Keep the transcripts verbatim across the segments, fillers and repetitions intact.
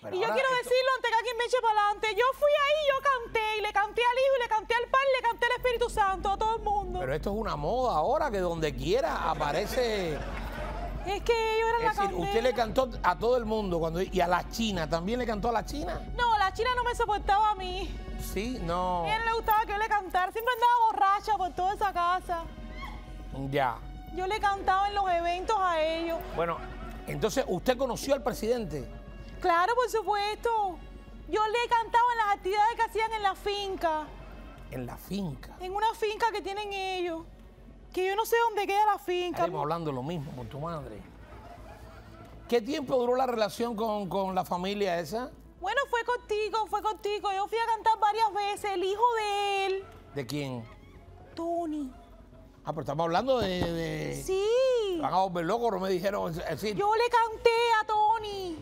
Pero y yo ahora quiero esto... decirlo antes que alguien me eche para adelante. Yo fui ahí, yo canté, y le canté al Hijo, y le canté al Padre, y le canté al Espíritu Santo, a todo el mundo. Pero esto es una moda ahora, que donde quiera aparece... Es que ellos eran Es la decir, candela. usted le cantó a todo el mundo cuando y a la China, ¿también le cantó a la China? No, la China no me soportaba a mí. Sí, no. A él le gustaba que yo le cantara. Siempre andaba borracha por toda esa casa. Ya. Yo le cantaba en los eventos a ellos. Bueno, entonces, ¿usted conoció al presidente? Claro, por supuesto. Yo le cantaba en las actividades que hacían en la finca. En la finca. En una finca que tienen ellos. Que yo no sé dónde queda la finca. Estaremos hablando lo mismo con tu madre. ¿Qué tiempo duró la relación con, con la familia esa? Bueno, fue contigo, fue contigo. Yo fui a cantar varias veces. El hijo de él, ¿De quién? Tony. Ah, pero estamos hablando de... de... Sí. Van a volver locos, no me dijeron... Es decir, Yo le canté a Tony.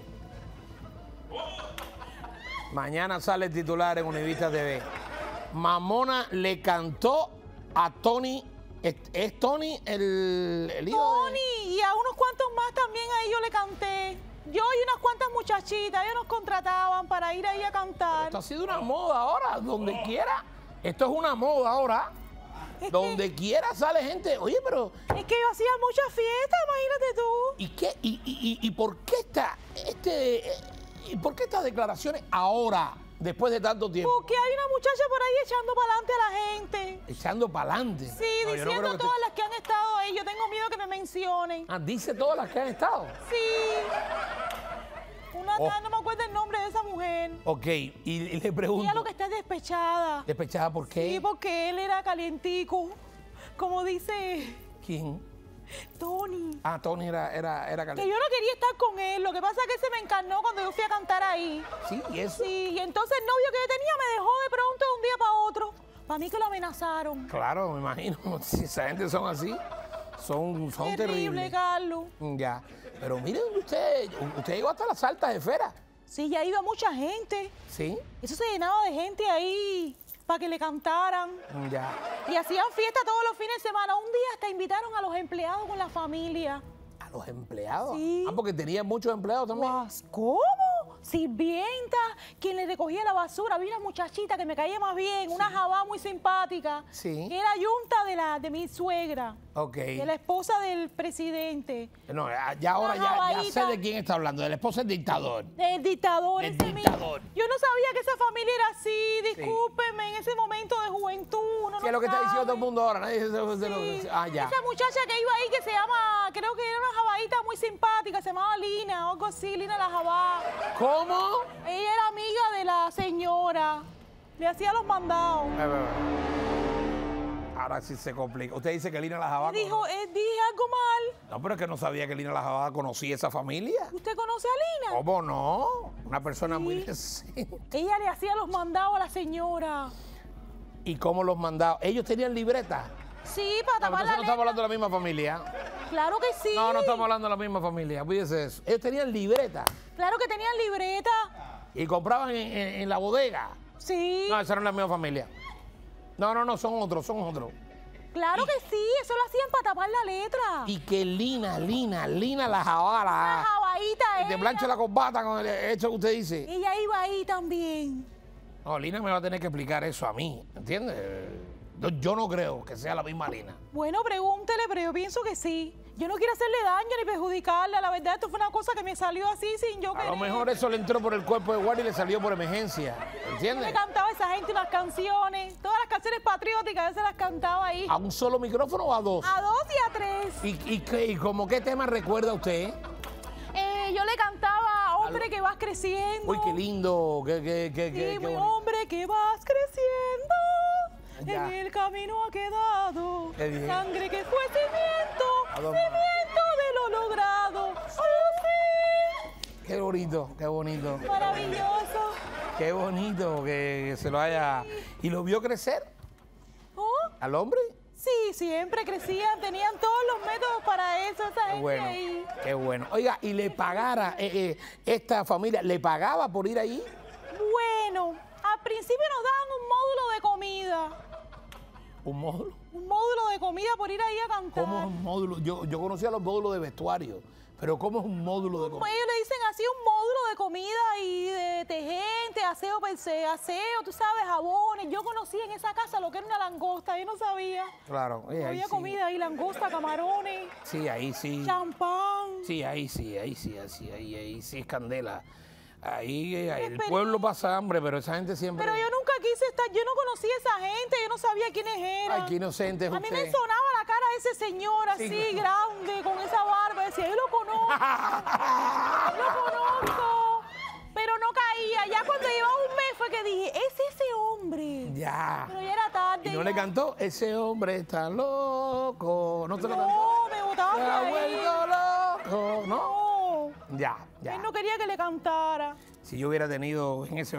mañana sale el titular en Univista T V. Mamona le cantó a Tony. ¿Es, es Tony el, el hijo de- Tony. Y a unos cuantos más también ahí yo le canté. Yo y unas cuantas muchachitas, ellos nos contrataban para ir ahí a cantar. Esto ha sido una moda ahora, donde quiera. Esto es una moda ahora. Es Donde quiera sale gente. Oye, pero... Es que yo hacía muchas fiestas, imagínate tú. ¿Y qué? ¿Y, y, y, y por qué está este... eh, ¿Y por qué estas declaraciones ahora, después de tanto tiempo? Porque hay una muchacha por ahí echando para adelante a la gente. Echando para adelante. Sí, No, yo no diciendo creo que todas te- las que han estado ahí. Yo tengo miedo que me mencionen. Ah, dice todas las que han estado. Sí. Una Oh. tal, no me acuerdo el nombre de esa mujer. Ok, y, y le pregunto... Ella lo que está es despechada. ¿Despechada por qué? Sí, porque él era calientico. Como dice ¿Quién? Tony. Ah, Tony era, era, era Que caliente. yo no quería estar con él. Lo que pasa es que se me encarnó cuando yo fui a cantar ahí. Sí, y eso. Sí, y entonces el novio que yo tenía me dejó de pronto de un día para otro. Para mí que lo amenazaron. Claro, me imagino. Si esa gente son así, son, son Terrible, terribles. Carlos. Ya. Pero miren usted, usted llegó hasta las altas esferas. Sí, ya iba mucha gente. ¿Sí? Eso se llenaba de gente ahí para que le cantaran. Ya. Y hacían fiesta todos los fines de semana. Un día hasta invitaron a los empleados con la familia. ¿A los empleados? Sí. Ah, porque tenía muchos empleados también. Guas, ¿cómo? Sirvienta, quien le recogía la basura. Había una muchachita que me caía más bien, una jabá muy simpática. Sí. Que era yunta de, la, de mi suegra, Ok. de la esposa del presidente, No, ya ya ahora Una ya, ya jabaíta. sé de quién está hablando, del esposo del dictador. del dictador. Del ese mismo. dictador. Yo no sabía que esa familia era así, discúlpeme, en ese momento de juventud. Uno ¿Qué es no lo que está diciendo sabe. todo el mundo ahora? Nadie dice de lo Sí. que- Ah, ya. Esa muchacha que iba ahí que se llama, creo que era una jabaíta muy simpática, se llamaba Lina o algo así, Lina la jabá. ¿Cómo? Ella era amiga de la señora, le hacía los mandados. A ver, a ver. Ahora sí se complica. Usted dice que Lina La Jabá... Me dijo, eh, dije algo mal. No, pero es que no sabía que Lina La Jabá conocía esa familia. ¿Usted conoce a Lina? ¿Cómo no? Una persona muy Sí. decente. Ella le hacía los mandados a la señora. ¿Y cómo los mandaba? ¿Ellos tenían libreta? Sí, para No, tapar entonces la no estamos letra. hablando de la misma familia. Claro que sí. No, no estamos hablando de la misma familia. Fíjese eso. Ellos tenían libreta Claro que tenían libreta. y compraban en, en- en la bodega. Sí. No, esa no es la misma familia. No, no, no, son otros, son otros. Claro que sí, eso lo hacían para tapar la letra. Y que Lina, Lina, Lina La Jabá, Una la, jabaíta de ella. plancha la corbata con el hecho que usted dice. Ella iba ahí también. No, Lina me va a tener que explicar eso a mí, ¿entiendes? Yo, yo no creo que sea la misma Lina. Bueno, pregúntele, pero yo pienso que sí. Yo no quiero hacerle daño ni perjudicarla. La verdad, esto fue una cosa que me salió así sin yo A querer. lo mejor eso le entró por el cuerpo de guardia y le salió por emergencia, Yo ¿entiendes? le cantaba a esa gente unas canciones. Todas las canciones patrióticas, yo se las cantaba ahí. ¿A un solo micrófono o a dos? A dos y a tres. ¿Y, y, qué- y como qué tema recuerda usted? Eh, yo le cantaba Hombre que vas creciendo. Uy, qué lindo, qué, qué, qué, Sí, qué, qué muy bonito. hombre que vas creciendo. Ya. En el camino ha quedado Qué bien. sangre que fue cimiento, ¿A dónde? cimiento de lo logrado. Oh, Qué bonito, qué bonito. sí, maravilloso. Qué bonito que, que se lo haya... ¿Y lo vio crecer ¿Oh? al hombre? Sí, siempre crecían, tenían todos los métodos para eso, esa Qué gente bueno, ahí. qué bueno. Oiga, ¿y le pagara eh, eh, esta familia, le pagaba por ir allí? Bueno, al principio nos daban un módulo de comida. ¿Un módulo? Un módulo de comida por ir ahí a cantar. ¿Cómo es un módulo? Yo, yo conocía los módulos de vestuario, pero ¿cómo es un módulo de Pues comida? ellos le dicen así un módulo de comida y de detergente, aseo per se, aseo, tú sabes, jabones. Yo conocí en esa casa lo que era una langosta, yo no sabía. Claro. eh, ahí Había sí. comida ahí, langosta, camarones, Sí, ahí sí. champán. Sí, ahí sí, ahí sí, así, ahí, ahí sí es candela. Ahí eh, el Pero- pueblo pasa hambre, pero esa gente siempre... Pero yo nunca quise estar, yo no conocía a esa gente, yo no sabía quiénes eran. Ay, qué inocente es A mí usted. me sonaba la cara de ese señor así, Sí. grande, con esa barba. Decía, yo lo conozco, yo lo conozco. Pero no caía. Ya cuando llevaba un mes fue que dije, es ese hombre. Ya. Pero ya era tarde. Y no ya. le cantó, ese hombre está loco. ¿No te lo cantó? No, me botaba Se de ha ahí. vuelto loco, ¿no? No. Ya, ya. Él no quería que le cantara. Si yo hubiera tenido en ese